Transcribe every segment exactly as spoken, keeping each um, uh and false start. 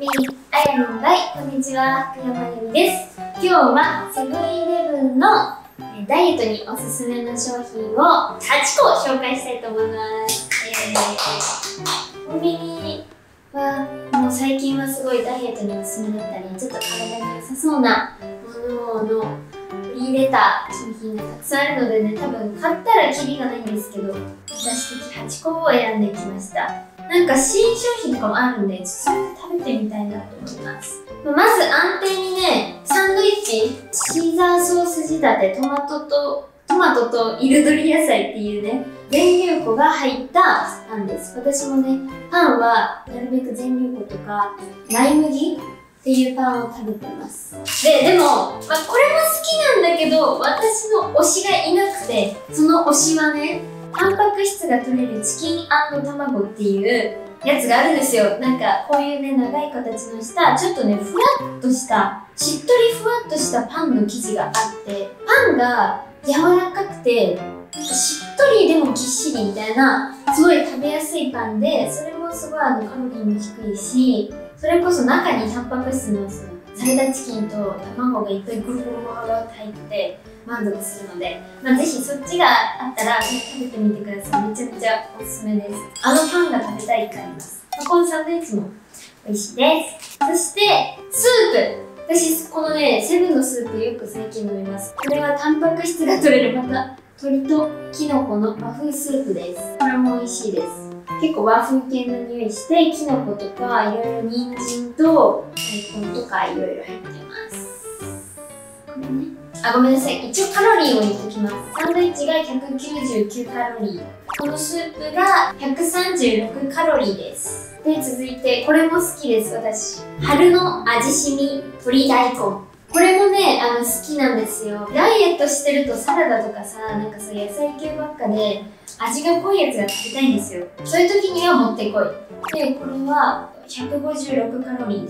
みあやのんばい、こんにちは、福山由美です。今日はセブンイレブンのダイエットにおすすめの商品をはちこ紹介したいと思います。えー、コンビニはもう最近はすごいダイエットにおすすめだったり、ちょっと体に良さそうなものの取り入れた商品がたくさんあるのでね、多分買ったらキリがないんですけど、私的はちこを選んできました。なんか新商品とかもあるんで、ちょっとそれで食べてみたいなと思います。まず安定にね、サンドイッチ、シーザーソース仕立て、トマトと、トマトと彩り野菜っていうね、全粒粉が入ったパンです。私もね、パンはなるべく全粒粉とか、ライ麦っていうパンを食べてます。で、でも、まあ、これも好きなんだけど、私の推しがいなくて、その推しはね、タンパク質が取れるチキン&卵っていうやつがあるんですよ。なんかこういうね、長い形のしたちょっとね、ふわっとしたしっとりふわっとしたパンの生地があって、パンが柔らかくてしっとりでもぎっしりみたいな、すごい食べやすいパンで、それもすごいあのカロリーも低いし、それこそ中にタンパク質のそのサラダチキンと卵がいっぱいゴロゴロゴロって入ってて満足するので、まあ、ぜひそっちがあったら食べてみてください。めちゃめちゃおすすめです。あのパンが食べたいってあります。このサンドイッチも美味しいです。そしてスープ、私このねセブンのスープよく最近飲みます。これはタンパク質が取れるまた鶏とキノコの和風スープです。これも美味しいです。結構和風系の匂いして、キノコとかいろいろ人参と大根とかいろいろ入ってます。これね、あ、ごめんなさい。一応カロリーを言っておきます。サンドイッチがひゃくきゅうじゅうきゅうカロリー。このスープがひゃくさんじゅうろくカロリーです。で、続いて、これも好きです、私。春の味しみ鶏大根。これもね、あの、好きなんですよ。ダイエットしてるとサラダとかさ、なんかそう野菜系ばっかで、味が濃いやつが食べたいんですよ。そういう時にはもってこい。で、これはひゃくごじゅうろくカロリーです。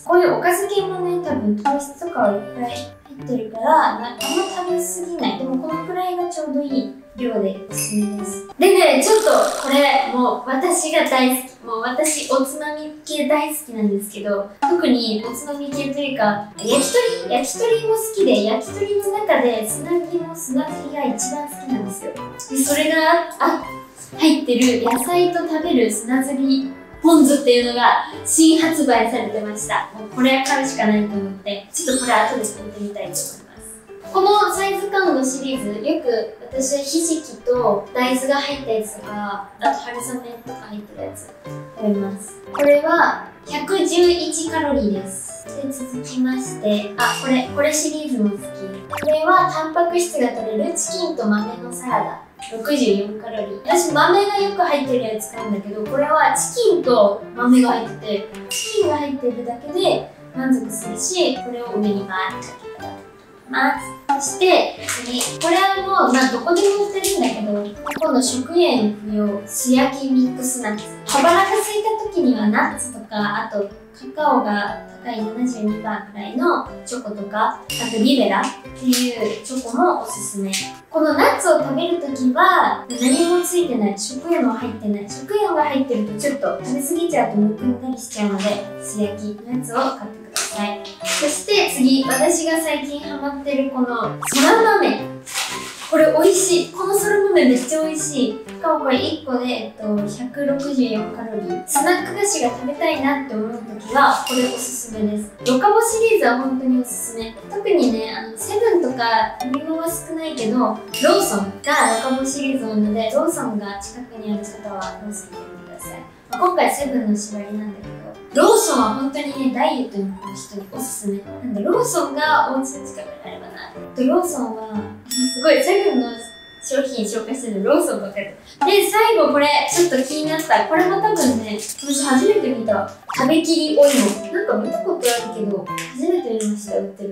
こういうおかず系もね、多分糖質とかはいっぱい入ってるから、あんま食べ過ぎない。でもこのくらいがちょうどいい量でおすすめです。でね、ちょっとこれもう私が大好き。もう私おつまみ系大好きなんですけど、特におつまみ系というか、焼き鳥焼き鳥も好きで、焼き鳥の中で砂肝の砂ずりが一番好きなんですよ。で、それがあ入ってる野菜と食べる砂ずりポン酢っていうのが新発売されてました。もうこれは買うしかないと思って、ちょっとこれ後で食べてみたいと思います。このサイズ感のシリーズ、よく私はひじきと大豆が入ったやつとか、あと春雨とか入ってるやつ食べます。これはひゃくじゅういちカロリーです。で、続きまして、あ、これ、これシリーズも好き。これはタンパク質が取れるチキンと豆のサラダ。ろくじゅうよんカロリー。私、豆がよく入ってるやつ買うんだけど、これはチキンと豆が入ってて、チキンが入ってるだけで満足するし、これを上にバーッとかけたらます。そして次、これはもう、まあ、どこでも売ってるんだけど、今度食塩不要素焼きミックスナッツ。小腹が空いた時にはナッツとか、あとカカオが高い ななじゅうにパーセント くらいのチョコとか、あとリベラっていうチョコもおすすめ。このナッツを食べる時は何もついてない、食塩も入ってない。食塩が入ってるとちょっと食べ過ぎちゃうとむくんだりしちゃうので、素焼きのやつを買ってください。そして次、私が最近ハマってるこのそら豆。これ美味しい。このそら豆めっちゃ美味しい。しかもこれいっこで、えっと、ひゃくろくじゅうよんカロリー。スナック菓子が食べたいなって思うときは、これおすすめです。ロカボシリーズは本当におすすめ。特にね、あの、セブンとか、ファミマは少ないけど、ローソンがロカボシリーズ多いので、ローソンが近くにある方は、ローソン行ってみてください。まあ、今回セブンの縛りなんだけど、ローソンは本当にね、ダイエットの人におすすめ。なんで、ローソンがお家の近くにあればな。で、ローソンは、すごい、セブンの商品紹介してるローソンばっかりで、最後これ、ちょっと気になった。これも多分ね、私初めて見た。食べきりお芋。なんか見たことあるけど、初めて見ました、売ってるの。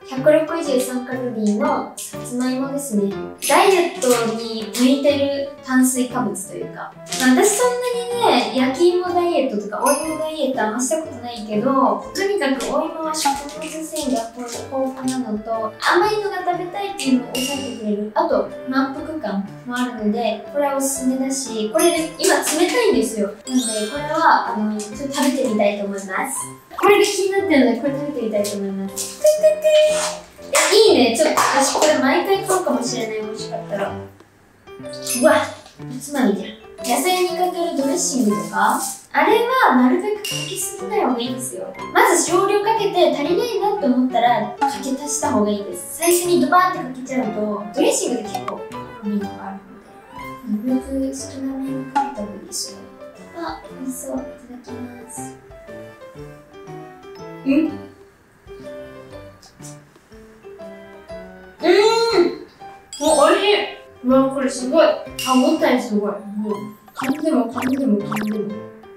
ひゃくろくじゅうさんカロリーのさつまいもですね。ダイエットに向いてる炭水化物というか、まあ、私そんなにね、焼き芋ダイエットとかお芋ダイエットあんましたことないけど、とにかくお芋は食物繊維が豊富なのと、甘いのが食べたいっていうのを抑えてくれる。あと、満腹感もあるので、これはおすすめだし、これで今冷たいんですよ。なので、これは、あの、ちょっと食べてみたいと思います。これが気になってるので、これ食べてみたいと思います。え、いいね。ちょっと私これ毎回買うかもしれない。美味しかったら。うわ、おつまみじゃん。野菜にかけるドレッシングとか、あれはなるべくかけすぎない方がいいですよ。まず少量かけて足りないなって思ったらかけ足した方がいいです。最初にドバーってかけちゃうとドレッシングで結構カロリーがあるので、なるべく少なめにかけた方がいいですよ。あ、美味しそう。いただきます。うん、うーん、もう美味しい。うわ、これすごい。歯応えすごい。もう噛んでも噛んでも噛んでも。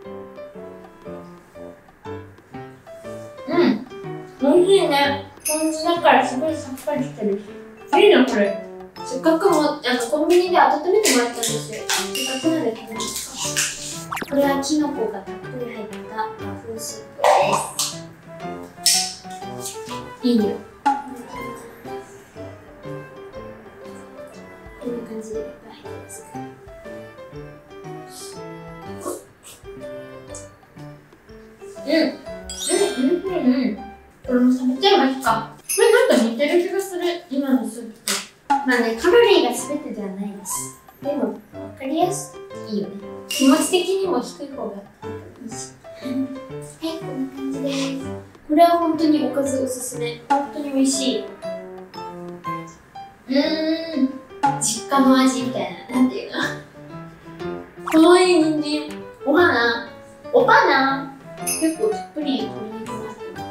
うん、美味しいね。ポン酢だからすごいさっぱりしてるし。いいな、これ。せっかくもあのコンビニで温めてもらったんですよ。せっかくなので食べますか。これはキノコがたっぷり入った和風スープです。いい匂い。こんな感じでいっぱい入ってます。うん、うん、うん、うん。これも食べちゃいますか。これなんか似てる気がする。今のスープと。まあね、カロリーが全てではないです。でも、わかりやすいいいよね。気持ち的にも低い方がいいし。はい、こんな感じです。これは本当におかずおすすめ。本当に美味しい。うーん、実家の味みたいな。なんていうのかわいい人参。お花。お花。結構たっぷり鶏肉が入ってます。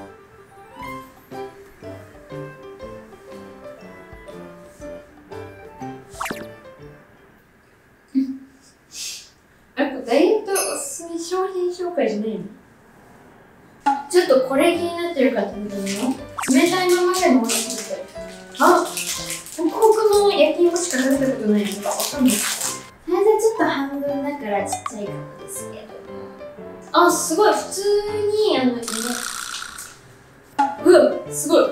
あ、これダイエットおすすめ商品紹介じゃないの？ちょっとこれ気になってる方見てみよう。冷たいままでも美味しいみたい。あ、ホクホクの焼き芋しか食べたことないのかわかんない。大体ちょっと半分だからちっちゃいかもですけど。あ、すごい普通にあの芋。うわ、すごい。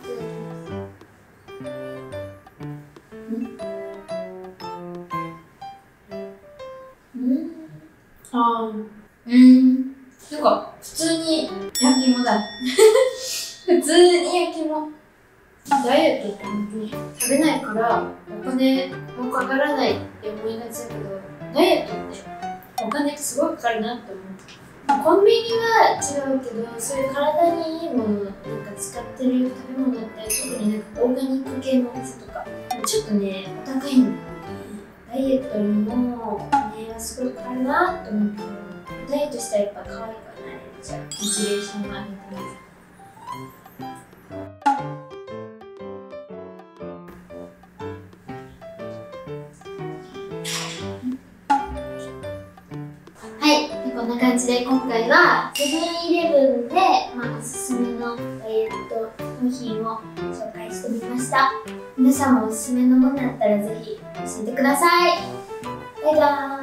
あー、うん。なんか、普通に焼き芋だ。普通に焼き芋。ダイエットって本当に食べないからお金もかからないって思いがちだけど、ダイエットってお金ってすごいかかるなって思う。コンビニは違うけど、そういう体にいいものなんか使ってる食べ物って特になんかオーガニック系のお店とかちょっとね、お高いの。ダイエットにもお金はすごいかかるなって思うけど、ダイエットしたらやっぱ可愛くはなれるじゃん。モチベーションを上げたり。こんな感じで今回はセブンイレブンで、まあ、おすすめのダイエット商品を紹介してみました。皆さんもおすすめのものあったらぜひ教えてください。バイバーイ。